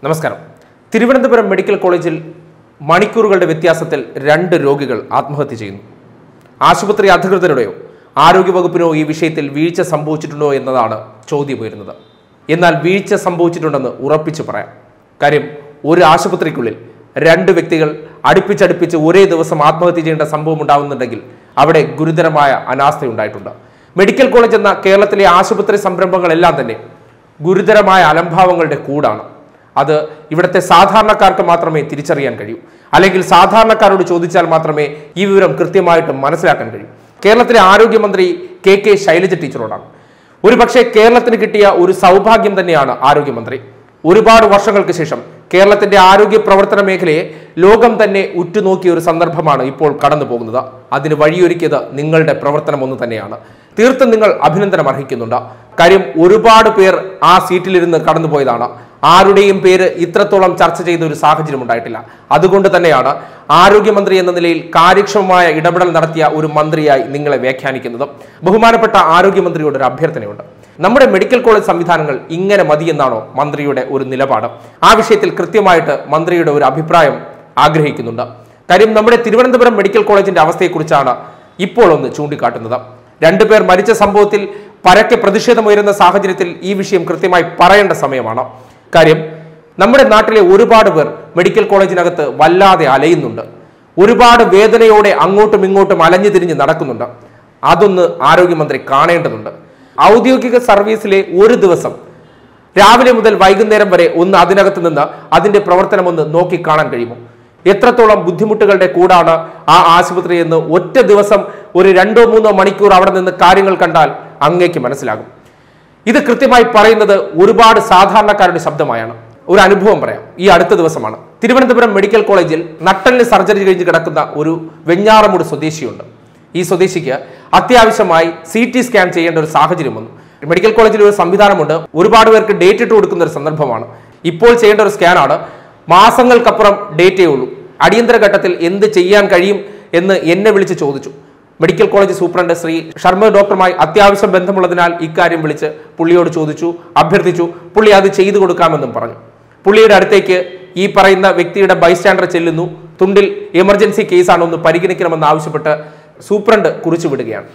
നമസ്കാരം. തിരുവനന്തപുരം മെഡിക്കൽ കോളേജിൽ മണിക്കൂറുകളുടെ വ്യത്യാസത്തിൽ 2 രോഗികൾ ആത്മഹത്യ ചെയ്യുന്നു. ആശുപത്രി അധികൃതരുടെയോ ആരോഗ്യവകുപ്പിനോ ഈ വിഷയത്തിൽ വീഴ്ച സംഭവിച്ചിട്ടുണ്ടോ എന്നതാണ് ചോദ്യം ഉയരുന്നത്. എന്നാൽ വീഴ്ച സംഭവിച്ചിട്ടുണ്ടെന്ന് ഉറപ്പിച്ചു പറയാം. കാര്യം, ഒരു ആശുപത്രിക്കുള്ളിൽ 2 വ്യക്തികൾ അടുപ്പിച്ചടുപ്പിച്ച് ഒരേ ദിവസം ആത്മഹത്യ ചെയ്യേണ്ട സംഭവം ഉണ്ടാവുന്നുണ്ടെങ്കിൽ അവിടെ ഗുരുതരമായ അനാസ്ഥയുണ്ടായിട്ടുണ്ട്. മെഡിക്കൽ കോളേജ് എന്ന കേരളത്തിലെ ആശുപത്രി സംരംഭങ്ങളെല്ലാം തന്നെ ഗുരുതരമായ അലംഭാവങ്ങളുടെ കൂടാണ്. അത് ഇവിടുത്തെ സാധാരണക്കാർക്ക് മാത്രമേ തിരിച്ചറിയാൻ കഴിയൂ, അല്ലെങ്കിൽ സാധാരണക്കാരോട് ചോദിച്ചാൽ മാത്രമേ ഈ വിവരം കൃത്യമായിട്ട് മനസ്സിലാക്കാൻ കഴിയൂ. കേരളത്തിലെ ആരോഗ്യമന്ത്രി കെ ശൈലജ ടീച്ചറോടാണ്. ഒരുപക്ഷെ കേരളത്തിന് കിട്ടിയ ഒരു സൗഭാഗ്യം തന്നെയാണ് ആരോഗ്യമന്ത്രി. ഒരുപാട് വർഷങ്ങൾക്ക് ശേഷം കേരളത്തിന്റെ ആരോഗ്യ പ്രവർത്തന മേഖലയെ ലോകം തന്നെ ഉറ്റുനോക്കിയ ഒരു സന്ദർഭമാണ് ഇപ്പോൾ കടന്നു പോകുന്നത്. അതിന് വഴിയൊരുക്കിയത് നിങ്ങളുടെ പ്രവർത്തനം ഒന്ന് തന്നെയാണ്. തീർത്തും നിങ്ങൾ അഭിനന്ദനം അർഹിക്കുന്നുണ്ട്. കാര്യം, ഒരുപാട് പേർ ആ സീറ്റിലിരുന്ന് കടന്നുപോയതാണ്. ആരുടെയും പേര് ഇത്രത്തോളം ചർച്ച ചെയ്ത ഒരു സാഹചര്യം ഉണ്ടായിട്ടില്ല. അതുകൊണ്ട് തന്നെയാണ് ആരോഗ്യമന്ത്രി എന്ന നിലയിൽ കാര്യക്ഷമമായ ഇടപെടൽ നടത്തിയ ഒരു മന്ത്രിയായി നിങ്ങളെ വ്യാഖ്യാനിക്കുന്നത്. ബഹുമാനപ്പെട്ട ആരോഗ്യമന്ത്രിയോട് ഒരു അഭ്യർത്ഥനയുണ്ട്. നമ്മുടെ മെഡിക്കൽ കോളേജ് സംവിധാനങ്ങൾ ഇങ്ങനെ മതിയെന്നാണോ മന്ത്രിയുടെ ഒരു നിലപാട്? ആ വിഷയത്തിൽ കൃത്യമായിട്ട് മന്ത്രിയുടെ ഒരു അഭിപ്രായം ആഗ്രഹിക്കുന്നുണ്ട്. കാര്യം, നമ്മുടെ തിരുവനന്തപുരം മെഡിക്കൽ കോളേജിന്റെ അവസ്ഥയെക്കുറിച്ചാണ് ഇപ്പോൾ ഒന്ന് ചൂണ്ടിക്കാട്ടുന്നത്. 2 പേർ മരിച്ച സംഭവത്തിൽ പരക്കെ പ്രതിഷേധമുയരുന്ന സാഹചര്യത്തിൽ ഈ വിഷയം കൃത്യമായി പറയേണ്ട സമയമാണ്. കാര്യം, നമ്മുടെ നാട്ടിലെ ഒരുപാട് പേർ മെഡിക്കൽ കോളേജിനകത്ത് വല്ലാതെ അലയുന്നുണ്ട്. ഒരുപാട് വേദനയോടെ അങ്ങോട്ടും ഇങ്ങോട്ടും അലഞ്ഞു തിരിഞ്ഞ് നടക്കുന്നുണ്ട്. അതൊന്ന് ആരോഗ്യമന്ത്രി കാണേണ്ടതുണ്ട്. ഔദ്യോഗിക സർവീസിലെ ഒരു ദിവസം രാവിലെ മുതൽ വൈകുന്നേരം വരെ ഒന്ന് അതിനകത്ത് നിന്ന് അതിന്റെ പ്രവർത്തനം ഒന്ന് നോക്കിക്കാണാൻ കഴിയുമോ? എത്രത്തോളം ബുദ്ധിമുട്ടുകളുടെ കൂടാണ് ആ ആശുപത്രി എന്ന് ഒറ്റ ദിവസം ഒരു 2-3 മണിക്കൂർ അവിടെ നിന്ന് കാര്യങ്ങൾ കണ്ടാൽ അങ്ങേക്ക് മനസ്സിലാകും. ഇത് കൃത്യമായി പറയുന്നത് ഒരുപാട് സാധാരണക്കാരുടെ ശബ്ദമായാണ്. ഒരു അനുഭവം പറയാം. ഈ അടുത്ത ദിവസമാണ് തിരുവനന്തപുരം മെഡിക്കൽ കോളേജിൽ നട്ടലിന് സർജറി കഴിഞ്ഞ് കിടക്കുന്ന ഒരു വെഞ്ഞാറമൂട് സ്വദേശിയുണ്ട്. ഈ സ്വദേശിക്ക് അത്യാവശ്യമായി CT സ്കാൻ ചെയ്യേണ്ട ഒരു സാഹചര്യം വന്നു. മെഡിക്കൽ കോളേജിൽ ഒരു സംവിധാനമുണ്ട്. ഒരുപാട് പേർക്ക് ഡേറ്റ് ഇട്ട് കൊടുക്കുന്ന ഒരു സന്ദർഭമാണ്. ഇപ്പോൾ ചെയ്യേണ്ട ഒരു സ്കാനാണ്. മാസങ്ങൾക്കപ്പുറം ഡേറ്റേ ഉള്ളൂ. അടിയന്തര ഘട്ടത്തിൽ എന്ത് ചെയ്യാൻ കഴിയും എന്ന് എന്നെ വിളിച്ച് ചോദിച്ചു. Medical college superintendent Shri Sharma ഡോക്ടറുമായി അത്യാവശ്യം ബന്ധമുള്ളതിനാൽ ഇക്കാര്യം വിളിച്ച് പുള്ളിയോട് ചോദിച്ചു, അഭ്യർത്ഥിച്ചു. പുള്ളി അത് ചെയ്തു കൊടുക്കാമെന്നും പറഞ്ഞു. പുള്ളിയുടെ അടുത്തേക്ക് ഈ പറയുന്ന വ്യക്തിയുടെ ബൈസ്റ്റാൻഡർ ചെല്ലുന്നു. തുണ്ടിൽ എമർജൻസി കേസാണ്, ഒന്ന് പരിഗണിക്കണമെന്ന് ആവശ്യപ്പെട്ട് സൂപ്രണ്ട് കുറിച്ചു വിടുകയാണ്.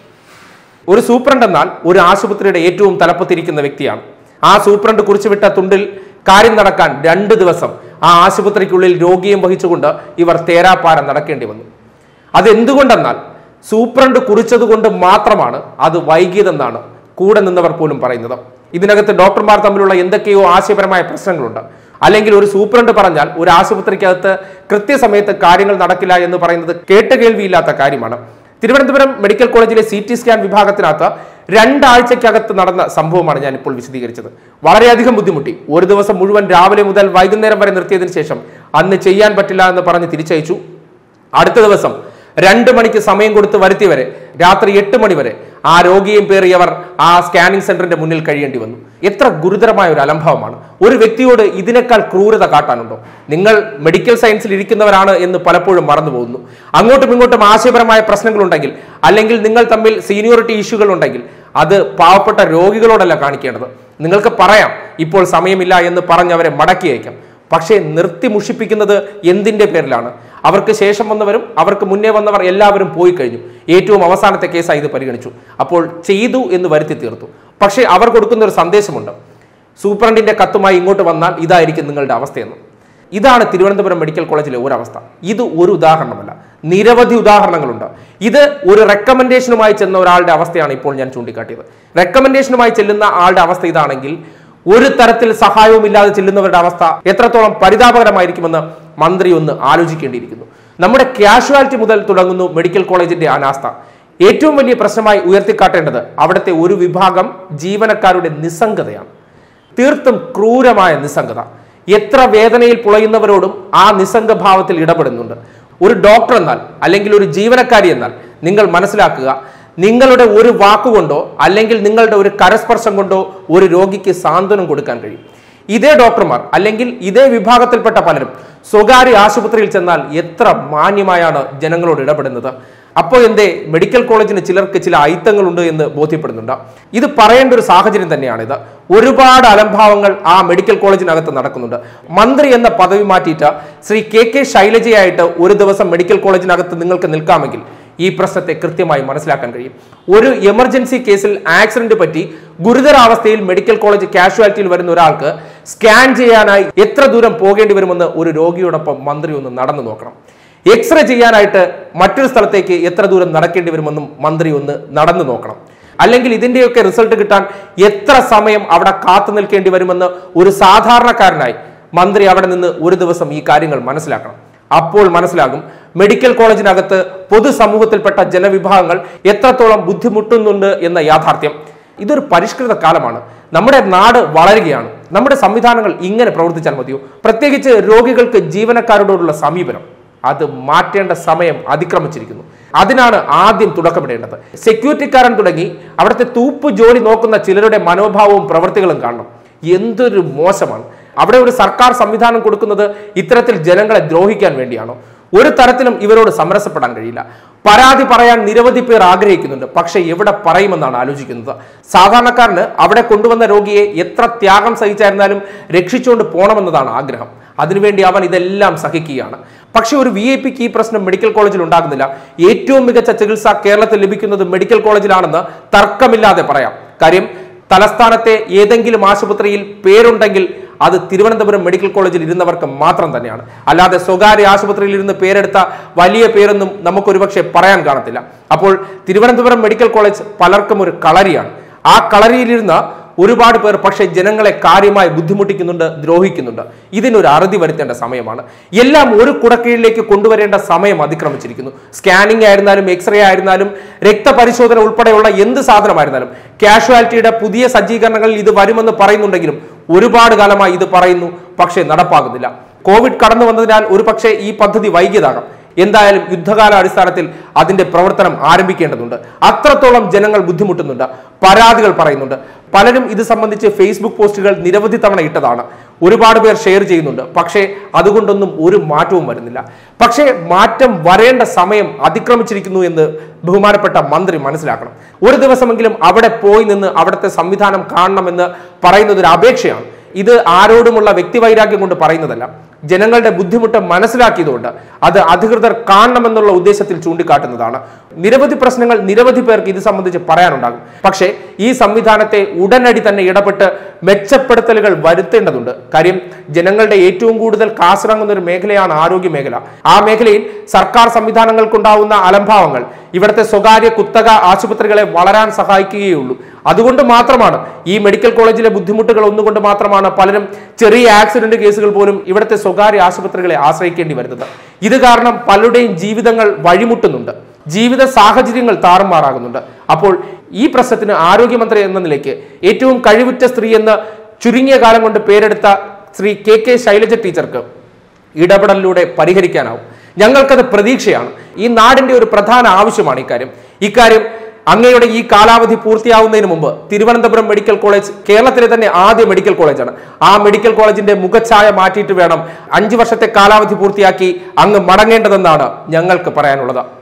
ഒരു സൂപ്രണ്ട് എന്നാൽ ഒരു ആശുപത്രിയുടെ ഏറ്റവും തലപ്പത്തിരിക്കുന്ന വ്യക്തിയാണ്. ആ സൂപ്രണ്ട് കുറിച്ചുവിട്ട തുണ്ടിൽ കാര്യം നടക്കാൻ 2 ദിവസം ആ ആശുപത്രിക്കുള്ളിൽ രോഗിയും വഹിച്ചുകൊണ്ട് ഇവർ തേരാപ്പാര നടക്കേണ്ടി വന്നു. അതെന്തുകൊണ്ടെന്നാൽ സൂപ്രണ്ട് കുറിച്ചതുകൊണ്ട് മാത്രമാണ് അത് വൈകിയതെന്നാണ് കൂടെ നിന്നവർ പോലും പറയുന്നത്. ഇതിനകത്ത് ഡോക്ടർമാർ തമ്മിലുള്ള എന്തൊക്കെയോ ആശയപരമായ പ്രശ്നങ്ങളുണ്ട്. അല്ലെങ്കിൽ ഒരു സൂപ്രണ്ട് പറഞ്ഞാൽ ഒരു ആശുപത്രിക്കകത്ത് കൃത്യസമയത്ത് കാര്യങ്ങൾ നടക്കില്ല എന്ന് പറയുന്നത് കേട്ടുകേൾവിയില്ലാത്ത കാര്യമാണ്. തിരുവനന്തപുരം മെഡിക്കൽ കോളേജിലെ CT സ്കാൻ വിഭാഗത്തിനകത്ത് 2 ആഴ്ചക്കകത്ത് നടന്ന സംഭവമാണ് ഞാൻ ഇപ്പോൾ വിശദീകരിച്ചത്. വളരെയധികം ബുദ്ധിമുട്ടി. ഒരു ദിവസം മുഴുവൻ രാവിലെ മുതൽ വൈകുന്നേരം വരെ നിർത്തിയതിനു ശേഷം അന്ന് ചെയ്യാൻ പറ്റില്ല എന്ന് പറഞ്ഞ് തിരിച്ചയച്ചു. അടുത്ത ദിവസം 2 മണിക്ക് സമയം കൊടുത്ത് വരുത്തിയവരെ രാത്രി 8 മണി വരെ ആ രോഗിയും പേറിയവർ ആ സ്കാനിംഗ് സെന്ററിന്റെ മുന്നിൽ കഴിയേണ്ടി വന്നു. എത്ര ഗുരുതരമായ ഒരു അലംഭാവമാണ്. ഒരു വ്യക്തിയോട് ഇതിനേക്കാൾ ക്രൂരത കാട്ടാനുണ്ടോ? നിങ്ങൾ മെഡിക്കൽ സയൻസിൽ ഇരിക്കുന്നവരാണ് എന്ന് പലപ്പോഴും മറന്നു പോകുന്നു. അങ്ങോട്ടും ഇങ്ങോട്ടും ആശയപരമായ പ്രശ്നങ്ങളുണ്ടെങ്കിൽ, അല്ലെങ്കിൽ നിങ്ങൾ തമ്മിൽ സീനിയോറിറ്റി ഇഷ്യൂകൾ ഉണ്ടെങ്കിൽ അത് പാവപ്പെട്ട രോഗികളോടല്ല കാണിക്കേണ്ടത്. നിങ്ങൾക്ക് പറയാം ഇപ്പോൾ സമയമില്ല എന്ന് പറഞ്ഞവരെ മടക്കി അയക്കാം. പക്ഷേ നിർത്തി മുഷിപ്പിക്കുന്നത് എന്തിന്റെ പേരിലാണ്? അവർക്ക് ശേഷം വന്നവരും അവർക്ക് മുന്നേ വന്നവർ എല്ലാവരും പോയി കഴിഞ്ഞു. ഏറ്റവും അവസാനത്തെ കേസായി ഇത് പരിഗണിച്ചു. അപ്പോൾ ചെയ്തു എന്ന് വരുത്തി തീർത്തു. പക്ഷേ അവർ കൊടുക്കുന്ന ഒരു സന്ദേശമുണ്ട്. സൂപ്രണ്ടിന്റെ കത്തുമായി ഇങ്ങോട്ട് വന്നാൽ ഇതായിരിക്കും നിങ്ങളുടെ അവസ്ഥയെന്ന്. ഇതാണ് തിരുവനന്തപുരം മെഡിക്കൽ കോളേജിലെ ഒരവസ്ഥ. ഇത് ഒരു ഉദാഹരണമല്ല, നിരവധി ഉദാഹരണങ്ങളുണ്ട്. ഇത് ഒരു റെക്കമെൻഡേഷനുമായി ചെന്ന ഒരാളുടെ അവസ്ഥയാണ് ഇപ്പോൾ ഞാൻ ചൂണ്ടിക്കാട്ടിയത്. റെക്കമെൻഡേഷനുമായി ചെല്ലുന്ന ആളുടെ അവസ്ഥ ഇതാണെങ്കിൽ ഒരു തരത്തിൽ സഹായവും ഇല്ലാതെ ചെല്ലുന്നവരുടെ അവസ്ഥ എത്രത്തോളം പരിതാപകരമായിരിക്കുമെന്ന് മന്ത്രി ഒന്ന് ആലോചിക്കേണ്ടിയിരിക്കുന്നു. നമ്മുടെ കാഷ്വാലിറ്റി മുതൽ തുടങ്ങുന്നു മെഡിക്കൽ കോളേജിന്റെ അനാസ്ഥ. ഏറ്റവും വലിയ പ്രശ്നമായി ഉയർത്തിക്കാട്ടേണ്ടത് അവിടുത്തെ ഒരു വിഭാഗം ജീവനക്കാരുടെ നിസ്സംഗതയാണ്. തീർത്തും ക്രൂരമായ നിസ്സംഗത. എത്ര വേദനയിൽ പുളയുന്നവരോടും ആ നിസ്സംഗഭാവത്തിൽ ഇടപെടുന്നുണ്ട്. ഒരു ഡോക്ടർ എന്നാൽ, അല്ലെങ്കിൽ ഒരു ജീവനക്കാരി എന്നാൽ നിങ്ങൾ മനസ്സിലാക്കുക, നിങ്ങളുടെ ഒരു വാക്കുകൊണ്ടോ അല്ലെങ്കിൽ നിങ്ങളുടെ ഒരു കരസ്പർശം കൊണ്ടോ ഒരു രോഗിക്ക് സാന്ത്വനം കൊടുക്കാൻ കഴിയും. ഇതേ ഡോക്ടർമാർ അല്ലെങ്കിൽ ഇതേ വിഭാഗത്തിൽപ്പെട്ട പലരും സ്വകാര്യ ആശുപത്രിയിൽ ചെന്നാൽ എത്ര മാന്യമായാണ് ജനങ്ങളോട് ഇടപെടുന്നത്. അപ്പോൾ എന്തേ മെഡിക്കൽ കോളേജിന് ചിലർക്ക് ചില അയിത്തങ്ങളുണ്ട് എന്ന് ബോധ്യപ്പെടുന്നുണ്ട്. ഇത് പറയേണ്ട ഒരു സാഹചര്യം തന്നെയാണിത്. ഒരുപാട് അലംഭാവങ്ങൾ ആ മെഡിക്കൽ കോളേജിനകത്ത് നടക്കുന്നുണ്ട്. മന്ത്രി എന്ന പദവി മാറ്റിയിട്ട് ശ്രീ KK ശൈലജയായിട്ട് ഒരു ദിവസം മെഡിക്കൽ കോളേജിനകത്ത് നിങ്ങൾക്ക് നിൽക്കാമെങ്കിൽ ഈ പ്രശ്നത്തെ കൃത്യമായി മനസ്സിലാക്കാൻ കഴിയും. ഒരു എമർജൻസി കേസിൽ ആക്സിഡന്റ് പറ്റി ഗുരുതരാവസ്ഥയിൽ മെഡിക്കൽ കോളേജ് കാഷ്വാലിറ്റിയിൽ വരുന്ന ഒരാൾക്ക് സ്കാൻ ചെയ്യാനായി എത്ര ദൂരം പോകേണ്ടി വരുമെന്ന് ഒരു രോഗിയോടൊപ്പം മന്ത്രി ഒന്ന് നടന്നു നോക്കണം. എക്സ്റേ ചെയ്യാനായിട്ട് മറ്റൊരു സ്ഥലത്തേക്ക് എത്ര ദൂരം നടക്കേണ്ടി വരുമെന്നും മന്ത്രി ഒന്ന് നടന്നു നോക്കണം. അല്ലെങ്കിൽ ഇതിന്റെയൊക്കെ റിസൾട്ട് കിട്ടാൻ എത്ര സമയം അവിടെ കാത്തു നിൽക്കേണ്ടി വരുമെന്ന് ഒരു സാധാരണക്കാരനായി മന്ത്രി അവിടെ നിന്ന് ഒരു ദിവസം ഈ കാര്യങ്ങൾ മനസ്സിലാക്കണം. അപ്പോൾ മനസ്സിലാകും മെഡിക്കൽ കോളേജിനകത്ത് പൊതുസമൂഹത്തിൽപ്പെട്ട ജനവിഭാഗങ്ങൾ എത്രത്തോളം ബുദ്ധിമുട്ടുന്നുണ്ട് എന്ന യാഥാർത്ഥ്യം. ഇതൊരു പരിഷ്കൃത കാലമാണ്. നമ്മുടെ നാട് വളരുകയാണ്. നമ്മുടെ സംവിധാനങ്ങൾ ഇങ്ങനെ പ്രവർത്തിച്ചാൽ മതിയോ? പ്രത്യേകിച്ച് രോഗികൾക്ക് ജീവനക്കാരോടുള്ള സമീപനം അത് മാറ്റേണ്ട സമയം അതിക്രമിച്ചിരിക്കുന്നു. അതിനാണ് ആദ്യം തുടക്കമിടേണ്ടത്. സെക്യൂരിറ്റിക്കാരൻ തുടങ്ങി അവിടുത്തെ തൂപ്പ് ജോലി നോക്കുന്ന ചിലരുടെ മനോഭാവവും പ്രവൃത്തികളും കാണണം. എന്തൊരു മോശമാണ്. അവിടെ ഒരു സർക്കാർ സംവിധാനം കൊടുക്കുന്നത് ഇത്തരത്തിൽ ജനങ്ങളെ ദ്രോഹിക്കാൻ വേണ്ടിയാണോ? ഒരു തരത്തിലും ഇവരോട് സമരസപ്പെടാൻ കഴിയില്ല. പരാതി പറയാൻ നിരവധി പേർ ആഗ്രഹിക്കുന്നുണ്ട്. പക്ഷെ എവിടെ പറയുമെന്നാണ് ആലോചിക്കുന്നത്. സാധാരണക്കാരന് അവിടെ കൊണ്ടുവന്ന രോഗിയെ എത്ര ത്യാഗം സഹിച്ചായിരുന്നാലും രക്ഷിച്ചുകൊണ്ട് പോകണമെന്നതാണ് ആഗ്രഹം. അതിനുവേണ്ടി അവൻ ഇതെല്ലാം സഹിക്കുകയാണ്. പക്ഷെ ഒരു VIP ഈ പ്രശ്നം മെഡിക്കൽ കോളേജിൽ ഉണ്ടാകുന്നില്ല. ഏറ്റവും മികച്ച ചികിത്സ കേരളത്തിൽ ലഭിക്കുന്നത് മെഡിക്കൽ കോളേജിലാണെന്ന് തർക്കമില്ലാതെ പറയാം. കാര്യം തലസ്ഥാനത്തെ ഏതെങ്കിലും ആശുപത്രിയിൽ പേരുണ്ടെങ്കിൽ അത് തിരുവനന്തപുരം മെഡിക്കൽ കോളേജിൽ ഇരുന്നവർക്ക് മാത്രം തന്നെയാണ്. അല്ലാതെ സ്വകാര്യ ആശുപത്രിയിൽ ഇരുന്ന് പേരെടുത്ത വലിയ പേരൊന്നും നമുക്കൊരുപക്ഷെ പറയാൻ കാണത്തില്ല. അപ്പോൾ തിരുവനന്തപുരം മെഡിക്കൽ കോളേജ് പലർക്കും ഒരു കളരിയാണ്. ആ കളരിയിലിരുന്ന ഒരുപാട് പേർ പക്ഷേ ജനങ്ങളെ കാര്യമായി ബുദ്ധിമുട്ടിക്കുന്നുണ്ട്, ദ്രോഹിക്കുന്നുണ്ട്. ഇതിനൊരു അറുതി വരുത്തേണ്ട സമയമാണ്. എല്ലാം ഒരു കുടക്കീഴിലേക്ക് കൊണ്ടുവരേണ്ട സമയം അതിക്രമിച്ചിരിക്കുന്നു. സ്കാനിങ് ആയിരുന്നാലും എക്സ്റേ ആയിരുന്നാലും രക്തപരിശോധന ഉൾപ്പെടെയുള്ള എന്ത് സാധനമായിരുന്നാലും കാഷ്വാലിറ്റിയുടെ പുതിയ സജ്ജീകരണങ്ങളിൽ ഇത് വരുമെന്ന് പറയുന്നുണ്ടെങ്കിലും ഒരുപാട് കാലമായി ഇത് പറയുന്നു, പക്ഷേ നടപ്പാകുന്നില്ല. കോവിഡ് കടന്നു വന്നതിനാൽ ഒരു പക്ഷേ ഈ പദ്ധതി വൈകിയതാകാം. എന്തായാലും യുദ്ധകാല അടിസ്ഥാനത്തിൽ അതിന്റെ പ്രവർത്തനം ആരംഭിക്കേണ്ടതുണ്ട്. അത്രത്തോളം ജനങ്ങൾ ബുദ്ധിമുട്ടുന്നുണ്ട്, പരാതികൾ പറയുന്നുണ്ട്. പലരും ഇത് സംബന്ധിച്ച് ഫേസ്ബുക്ക് പോസ്റ്റുകൾ നിരവധി തവണ ഇട്ടതാണ്. ഒരുപാട് പേർ ഷെയർ ചെയ്യുന്നുണ്ട്. പക്ഷേ അതുകൊണ്ടൊന്നും ഒരു മാറ്റവും വരുന്നില്ല. പക്ഷേ മാറ്റം വരേണ്ട സമയം അതിക്രമിച്ചിരിക്കുന്നു എന്ന് ബഹുമാനപ്പെട്ട മന്ത്രി മനസ്സിലാക്കണം. ഒരു ദിവസമെങ്കിലും അവിടെ പോയി നിന്ന് അവിടുത്തെ സംവിധാനം കാണണമെന്ന് പറയുന്നത് ഒരു അപേക്ഷയാണ്. ഇത് ആരോടുമുള്ള വ്യക്തിവൈരാഗ്യം കൊണ്ട് പറയുന്നതല്ല. ജനങ്ങളുടെ ബുദ്ധിമുട്ട് മനസ്സിലാക്കിയതുകൊണ്ട് അത് അധികൃതർ കാണണമെന്നുള്ള ഉദ്ദേശത്തിൽ ചൂണ്ടിക്കാട്ടുന്നതാണ്. നിരവധി പ്രശ്നങ്ങൾ നിരവധി പേർക്ക് ഇത് സംബന്ധിച്ച് പറയാനുണ്ടാകും. പക്ഷേ ഈ സംവിധാനത്തെ ഉടനടി തന്നെ ഇടപെട്ട് മെച്ചപ്പെടുത്തലുകൾ വരുത്തേണ്ടതുണ്ട്. കാര്യം ജനങ്ങളുടെ ഏറ്റവും കൂടുതൽ കാശിറങ്ങുന്ന ഒരു മേഖലയാണ് ആരോഗ്യ മേഖല. ആ മേഖലയിൽ സർക്കാർ സംവിധാനങ്ങൾക്കുണ്ടാവുന്ന അലംഭാവങ്ങൾ ഇവിടുത്തെ സ്വകാര്യ കുത്തക ആശുപത്രികളെ വളരാൻ സഹായിക്കുകയുള്ളൂ. അതുകൊണ്ട് മാത്രമാണ് ഈ മെഡിക്കൽ കോളേജിലെ ബുദ്ധിമുട്ടുകൾ ഒന്നുകൊണ്ട് മാത്രമാണ് പലരും ചെറിയ ആക്സിഡന്റ് കേസുകൾ പോലും ഇവിടുത്തെ സ്വകാര്യ ആശുപത്രികളെ ആശ്രയിക്കേണ്ടി വരുന്നത്. ഇത് കാരണം പലരുടെയും ജീവിതങ്ങൾ വഴിമുട്ടുന്നുണ്ട്, ജീവിത സാഹചര്യങ്ങൾ താറുമാറാകുന്നുണ്ട്. അപ്പോൾ ഈ പ്രശ്നത്തിന് ആരോഗ്യമന്ത്രി എന്ന നിലയ്ക്ക് ഏറ്റവും കഴിവുറ്റ സ്ത്രീ എന്ന് ചുരുങ്ങിയ കാലം കൊണ്ട് പേരെടുത്ത ശ്രീ KK ശൈലജ ടീച്ചർക്ക് ഇടപെടലിലൂടെ പരിഹരിക്കാനാവും. ഞങ്ങൾക്കത് പ്രതീക്ഷയാണ്. ഈ നാടിന്റെ ഒരു പ്രധാന ആവശ്യമാണ് ഇക്കാര്യം. അങ്ങയുടെ ഈ കാലാവധി പൂർത്തിയാവുന്നതിന് മുമ്പ് തിരുവനന്തപുരം മെഡിക്കൽ കോളേജ് കേരളത്തിലെ തന്നെ ആദ്യ മെഡിക്കൽ കോളേജാണ്. ആ മെഡിക്കൽ കോളേജിന്റെ മുഖച്ഛായ മാറ്റിയിട്ട് വേണം 5 വർഷത്തെ കാലാവധി പൂർത്തിയാക്കി അങ്ങ് മടങ്ങേണ്ടതെന്നാണ് ഞങ്ങൾക്ക് പറയാനുള്ളത്.